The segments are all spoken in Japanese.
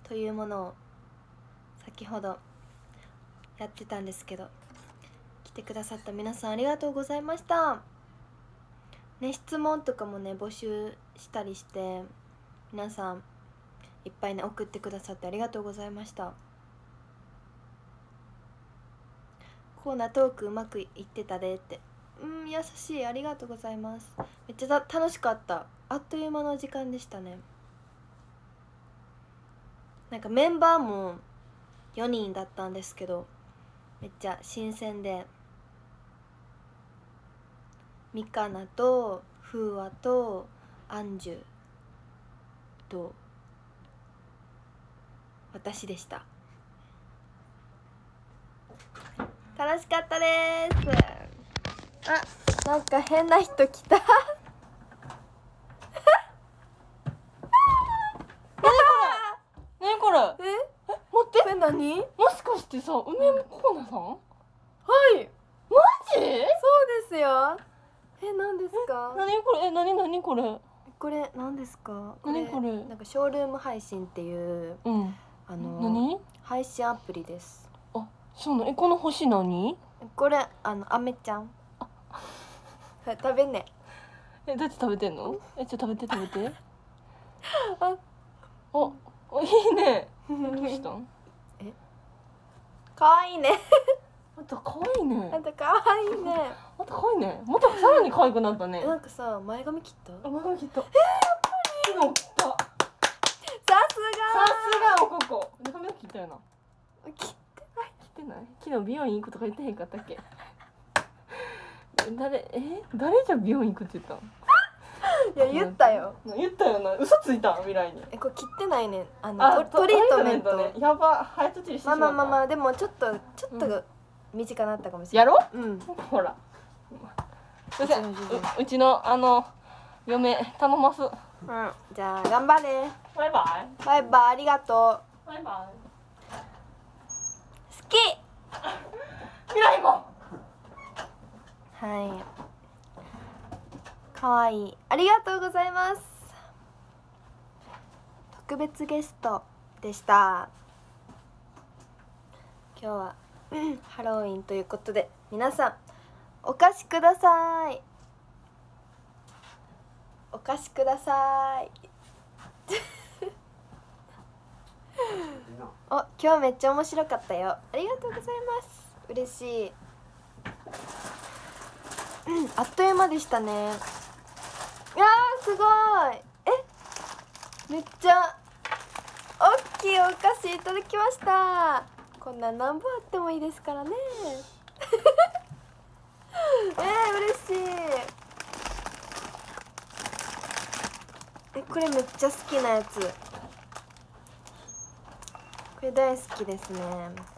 というものを先ほどやってたんですけど、来てくださった皆さんありがとうございましたね。質問とかもね募集したりして、皆さんいっぱいね送ってくださってありがとうございました。コーナートークうまくいってたでって、優しい、ありがとうございます。めっちゃ楽しかった。あっという間の時間でしたね。なんかメンバーも4人だったんですけど、めっちゃ新鮮で、ミカナとフーワとアンジュと私でした。楽しかったです。あ、なんか変な人来た何これ。 待って、これ何？ もしかしてさ、梅山コーナさん？ はい、 マジ？ そうですよ。何ですか？ 何これ？何これ？ これ何ですか？ 何これ？ なんかショールーム配信っていう、 何？ 配信アプリです。 あ、そうなの。この星何？ これアメちゃん。食べんね。 どうやって食べてんの？ちょっと食べてあ、 お、いいね。どうしたん？ かわいいね。 あんた可愛いね。 あんたかわいいね。 あんた可愛いね。またさらに可愛くなったね。 なんかさ、前髪切った？ 前髪切った。やっぱり。昨日切った。 ささすがおここ。髪を切ったよな。 すが。 切ってない。昨日美容院行くとか言ってへんかったっけ？誰じゃ美容院行くって言ったん？ いや言ったよ。 言ったよな。嘘ついた未来に。 これ切ってないねん。トリートメントね。 やば、早とちりしてしまった。 まあでもちょっと短なったかもしれない。 やろ？ほら。うちの嫁頼ます。 じゃあ頑張れ。 バイバイ。 バイバイ、ありがとう。 バイバイ。 好き。 未来も。 はい。かわいい。ありがとうございます。特別ゲストでした。今日はハロウィンということで、皆さんお菓子ください。お菓子ください。今日めっちゃ面白かったよ。ありがとうございます。嬉しい。あっという間でしたね。いやーすごい。めっちゃ大きいお菓子いただきました。こんな何本あってもいいですからね。嬉しい。これめっちゃ好きなやつ。これ大好きですね。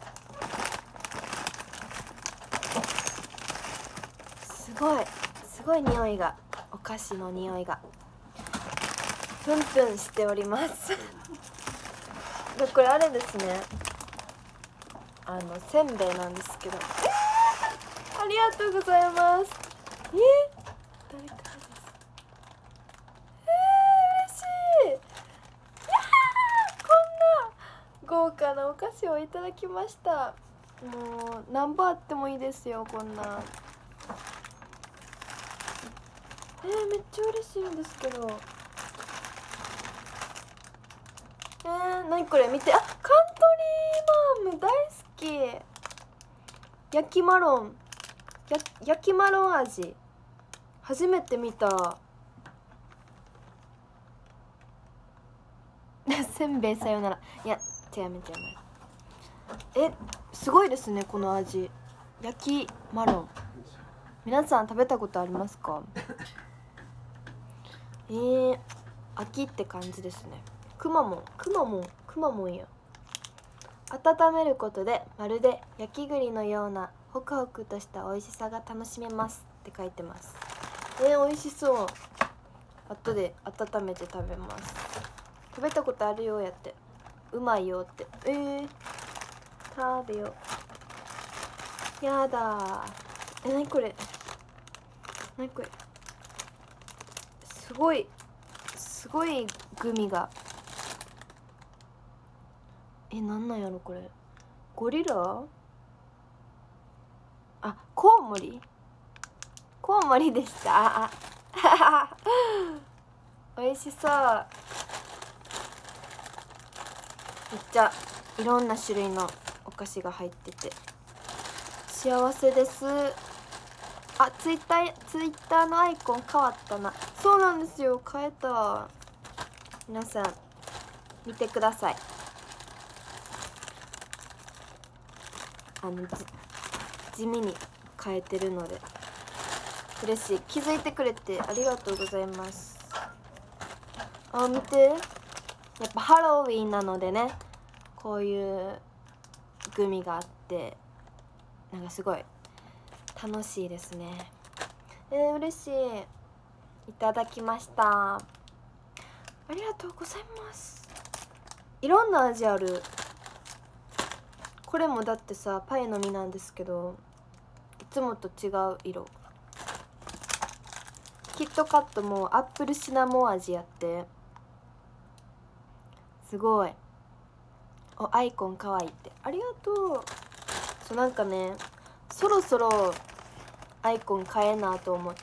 すごい匂いが、お菓子の匂いがプンプンしておりますでこれあれですね、せんべいなんですけど、ありがとうございます。誰からです。嬉しい。いやー、こんな豪華なお菓子をいただきました。もう何本あってもいいですよ、こんな。めっちゃ嬉しいんですけど。何これ見て。カントリーマーム大好き。焼きマロン。焼きマロン味。初めて見た。せんべいさよなら。いや、違う。すごいですね、この味。焼きマロン。皆さん食べたことありますか？秋って感じですね。くまモンや。温めることでまるで焼き栗のようなホクホクとした美味しさが楽しめますって書いてます。美味しそう。後で温めて食べます。食べたことあるよやって、うまいよって。食べよう。やだー。何これすごいグミが。 なんなんやろこれ。ゴリラ、あ、コウモリ、コウモリでした。美味しそう。めっちゃいろんな種類のお菓子が入ってて幸せです。あ、ツイッターのアイコン変わったな。そうなんですよ、変えた。皆さん見てください。地味に変えてるので嬉しい。気づいてくれてありがとうございます。あ、見て、やっぱハロウィンなのでね、こういうグミがあってなんかすごい楽しいですね。嬉しい。いただきました。ありがとうございます。いろんな味ある。これもだってさ、パイの実なんですけど、いつもと違う色。キットカットもアップルシナモン味やって、すごい。アイコンかわいいって、ありがとう。そう、なんかね、そろそろアイコン変えなと思って、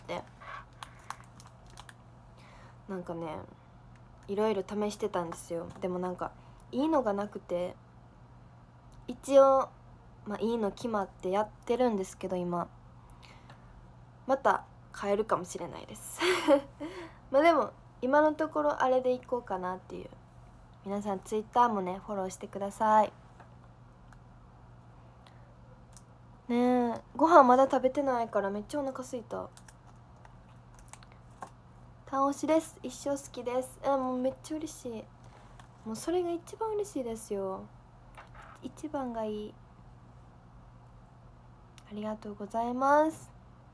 なんかね、いろいろ試してたんですよ。でもなんかいいのがなくて、一応いいの決まってやってるんですけど、今また変えるかもしれないです。でも今のところあれでいこうかなっていう。皆さんツイッターもねフォローしてくださいね。え、ご飯まだ食べてないからめっちゃお腹すいた。タン推しです。一生好きです。もうめっちゃ嬉しい。もうそれが一番嬉しいですよ。一番がいい。ありがとうございます。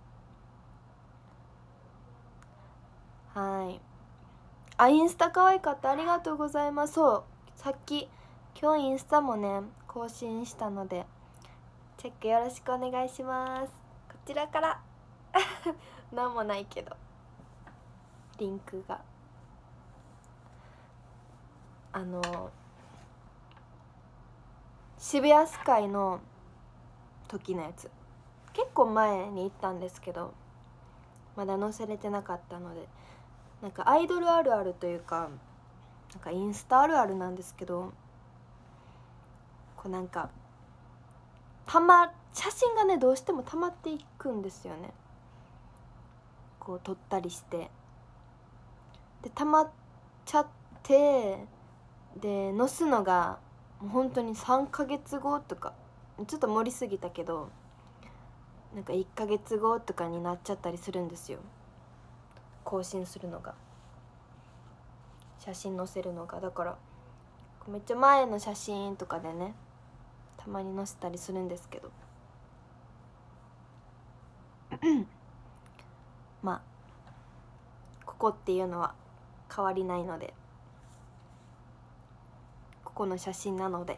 はい。インスタ可愛かった。ありがとうございます。そう、さっき今日インスタもね更新したのでチェックよろしくお願いします。こちらからなんもないけどリンクが渋谷スカイの時のやつ、結構前に行ったんですけどまだ載せれてなかったので、なんかアイドルあるあるというか、なんかインスタあるあるなんですけど、こうなんか写真がねどうしても溜まっていくんですよね。こう撮ったりしてで溜まっちゃって、で載すのがもう本当に3ヶ月後とか、ちょっと盛りすぎたけどなんか1ヶ月後とかになっちゃったりするんですよ、更新するのが、写真載せるのが。だからめっちゃ前の写真とかでねたまに載せたりするんですけどここっていうのは変わりないので、ここの写真なので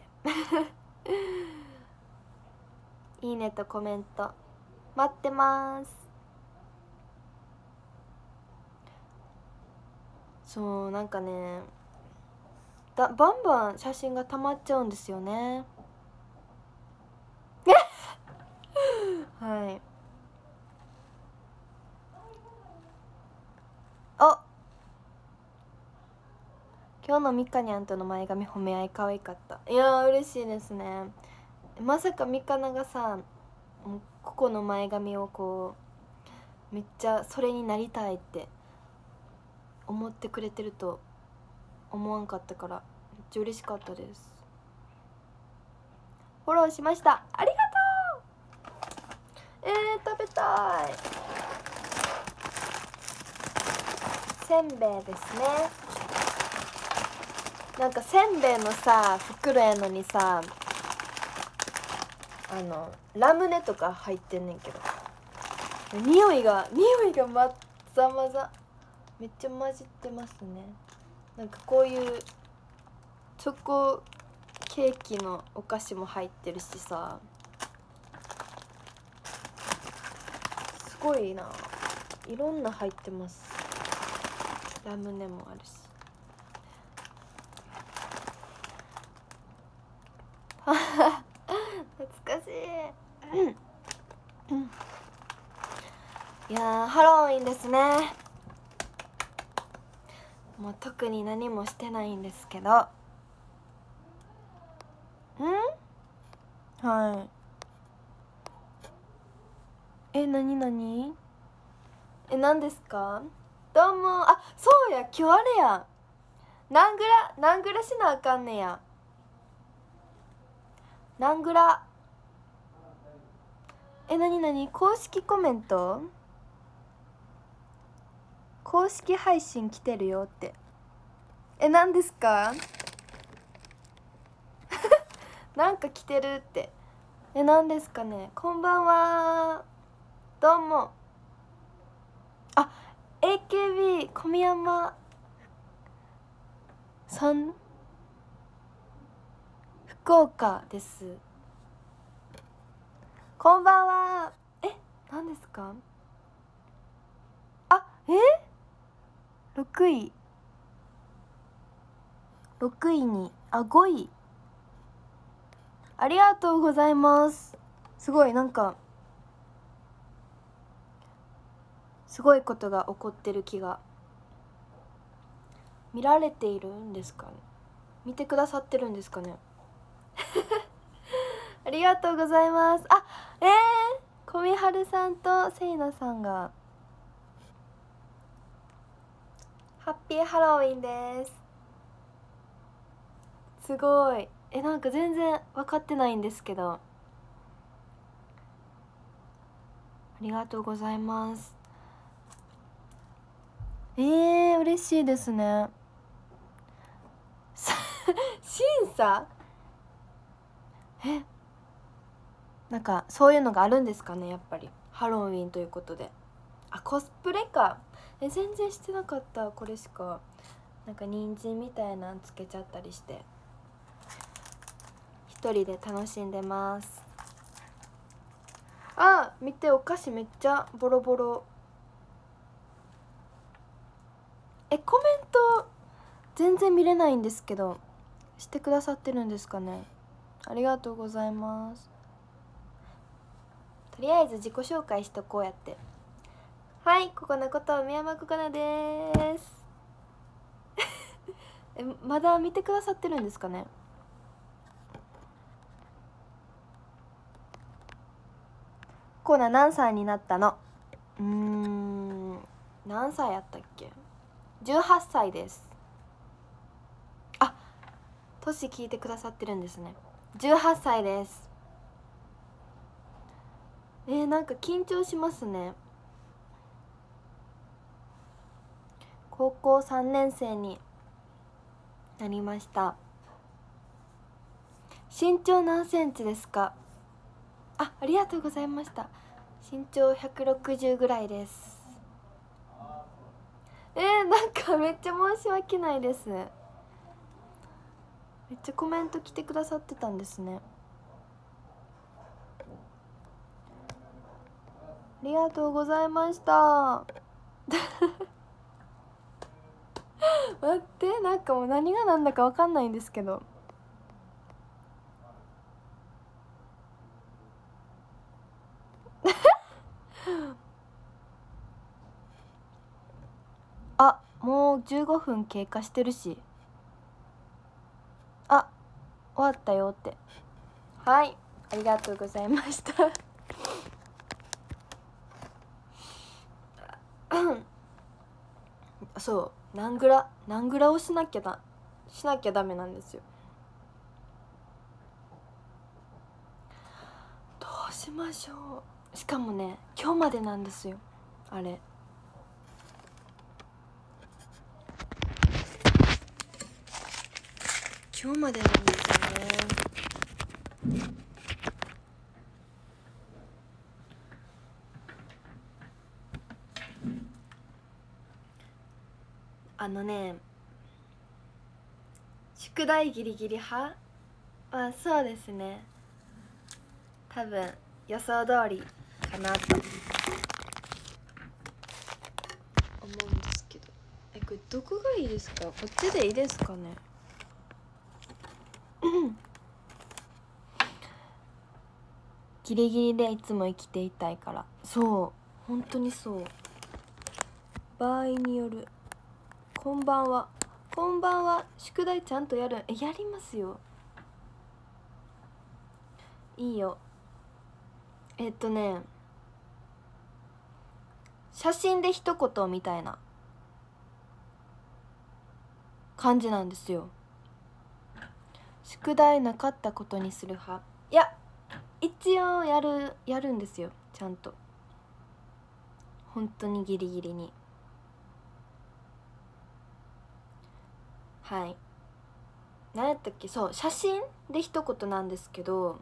いいねとコメント待ってます。そう、なんかねバンバン写真が溜まっちゃうんですよねはい。今日のみかにゃんとの前髪褒め合い可愛かった。いやー嬉しいですね。まさかみかながさ、ここの前髪をこうめっちゃそれになりたいって思ってくれてると思わんかったからめっちゃ嬉しかったです。フォローしました。ありがとう。食べたい。せんべいですね。なんかせんべいのさ袋やのにさラムネとか入ってんねんけど、匂いがまざまざ、めっちゃ混じってますね。なんかこういうチョコケーキのお菓子も入ってるしさ、すごいな、いろんな入ってます。ラムネもあるし、 懐かしい。いやー、ハロウィンですね。もう特に何もしてないんですけど。はい。なに何ですか？どうも。あ、そうや、今日あれやん。何グラしなあかんねや。何グラ。なに公式コメント、公式配信来てるよって。何ですか？なんか来てるって。何ですかね。こんばんは。どうも。あ、AKB 小宮山さん、福岡です。こんばんは。何ですか？あ、6位に、5位。ありがとうございます。すごい、なんかすごいことが起こってる気が。見られているんですかね。見てくださってるんですかね。ありがとうございます。小見春さんとせいなさんが。ハッピーハロウィンです。すごい。なんか全然分かってないんですけど、ありがとうございます。嬉しいですね。審査？なんかそういうのがあるんですかね。やっぱりハロウィンということで。コスプレか。全然してなかった。これしか。なんか人参みたいなのつけちゃったりして、一人で楽しんでます。見て、お菓子めっちゃボロボロ。コメント全然見れないんですけど、してくださってるんですかね。ありがとうございます。とりあえず自己紹介しとこうやって。はい、ここなこと宮山ここなですまだ見てくださってるんですかね。コーナ何歳になったの？何歳やったっけ。18歳です。年聞いてくださってるんですね。18歳です。なんか緊張しますね。高校3年生になりました。身長何センチですか？ありがとうございました。身長160ぐらいです。なんかめっちゃ申し訳ないです。めっちゃコメント来てくださってたんですね。ありがとうございました待って、なんかもう何が何だか分かんないんですけどもう15分経過してるし、終わったよって。はい、ありがとうございましたそう、何グラをしなきゃダメなんですよ。どうしましょう。しかもね、今日までなんですよ、あれ。今日までなんですよね。宿題ギリギリ派？そうですね。多分予想通りかなと思うんですけど。これどこがいいですか？こっちでいいですかねギリギリでいつも生きていたいから。そう本当にそう。場合による。こんばんは。こんばんは。宿題ちゃんとやる？やりますよ。いいよ。写真で一言みたいな感じなんですよ。宿題なかったことにする派。いや一応やるんですよ、ちゃんと。本当にギリギリに。はい。何やったっけ。そう、写真で一言なんですけど、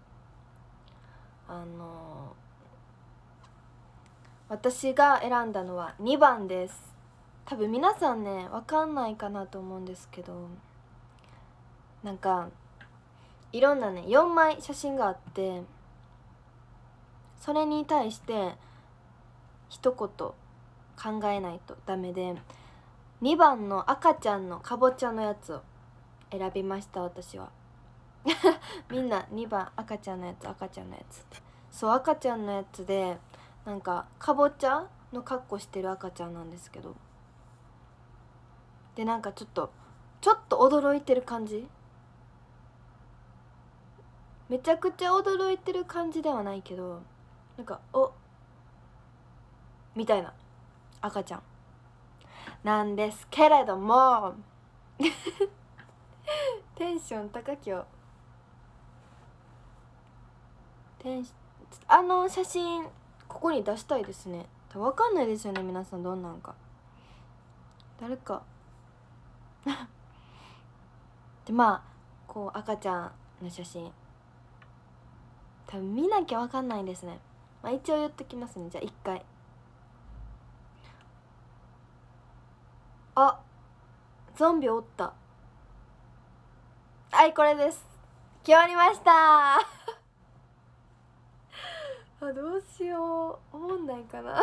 私が選んだのは2番です。多分皆さんね分かんないかなと思うんですけど、なんかいろんなね4枚写真があって、それに対して一言考えないとダメで、2番の赤ちゃんのかぼちゃのやつを選びました、私は。みんな2番赤ちゃんのやつ、赤ちゃんのやつって。そう、赤ちゃんのやつでなんかかぼちゃの格好してる赤ちゃんなんですけど、でなんかちょっと驚いてる感じ、めちゃくちゃ驚いてる感じではないけど、なんかおみたいな赤ちゃんなんですけれどもテンション高きょ。あの写真ここに出したいですね。分かんないですよね皆さん、どんなんか。誰かでまあこう赤ちゃんの写真多分見なきゃ分かんないですね。まあ一応言っときますね。じゃあ1回。あ、ゾンビおった。はい、これです。決まりましたあ、どうしよう、おもんないかな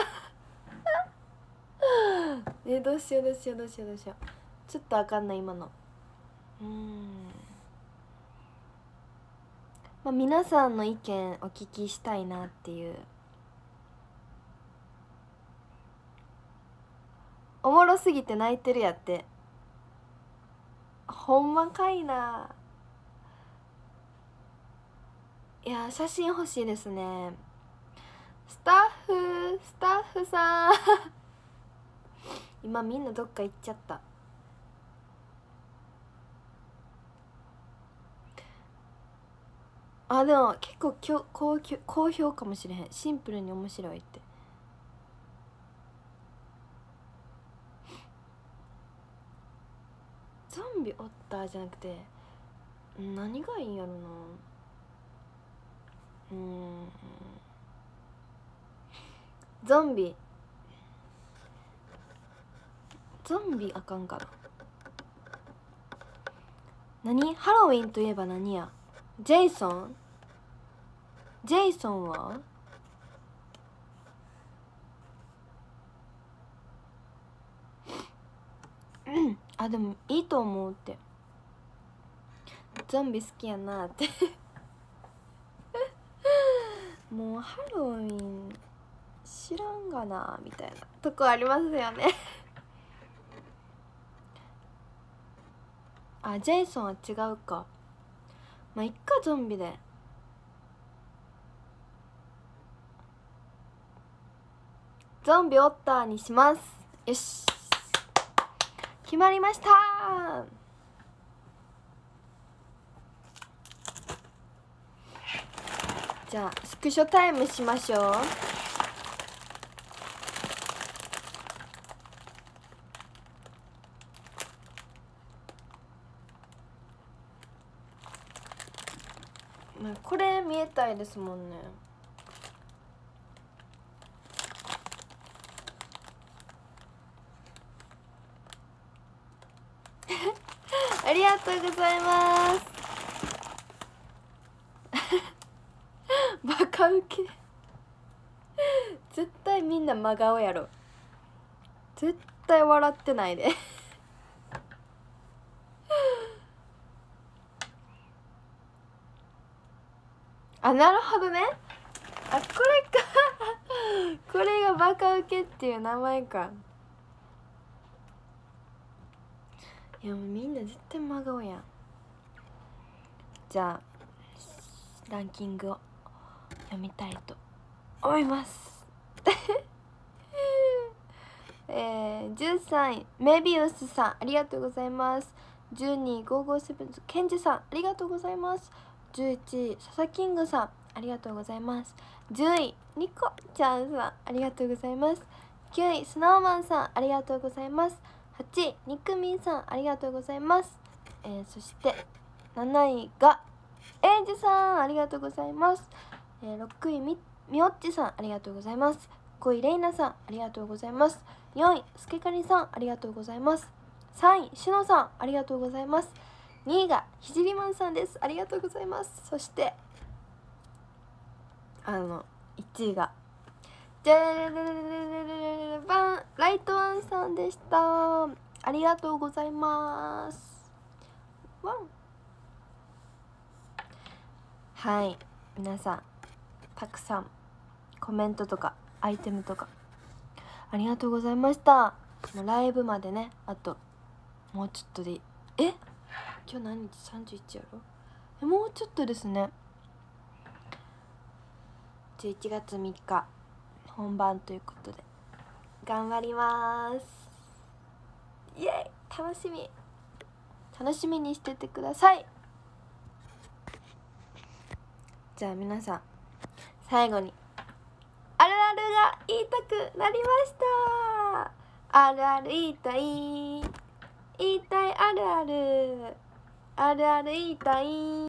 どうしよう。ちょっとあかんない今の。まあ皆さんの意見お聞きしたいなっていう。おもろすぎて泣いてるやって。ほんまかいな。いや写真欲しいですね。スタッフさん今みんなどっか行っちゃった。あ、でも結構好評かもしれへん。シンプルに面白いって。ゾンビおったじゃなくて何がいいんやろな。ゾンビあかんかな。ハロウィンといえば何や。ジェイソンはあ、でもいいと思うって。ゾンビ好きやなってもうハロウィン知らんがなみたいなとこありますよねあ、ジェイソンは違うか。まあいっか、ゾンビで。ゾンビおったにします。よし、決まりました。じゃあスクショタイムしましょう。これ見えたいですもんね。ありがとうございますバカウケ絶対みんな真顔やろ。絶対笑ってないであ、なるほどね。あ、これかこれがバカウケっていう名前か。いやもうみんな絶対真顔やん。じゃあランキングを読みたいと思います13位メビウスさん、ありがとうございます。12位557ケンジさん、ありがとうございます。11位ササキングさん、ありがとうございます。10位ニコちゃんさん、ありがとうございます。9位スノーマンさん、ありがとうございます。8位ニクミンさん、ありがとうございます。そして7位がエイジさん、ありがとうございます。6位みおっちさん、ありがとうございます。5位レイナさん、ありがとうございます。4位スケカリさん、ありがとうございます。3位しのさん、ありがとうございます。2位がひじりまんさんです、ありがとうございます。そして1位がじゃららららららバンライトワンさんでした。ありがとうございます。ワン。はい、皆さんたくさんコメントとかアイテムとかありがとうございました。もうライブまでね、あともうちょっとで今日何日31やろ。もうちょっとですね。11月3日本番ということで頑張ります。イエイ、楽しみにしててください。じゃあ皆さん最後にあるあるが言いたくなりました。あるある言いたいあるあるあるある言いたい。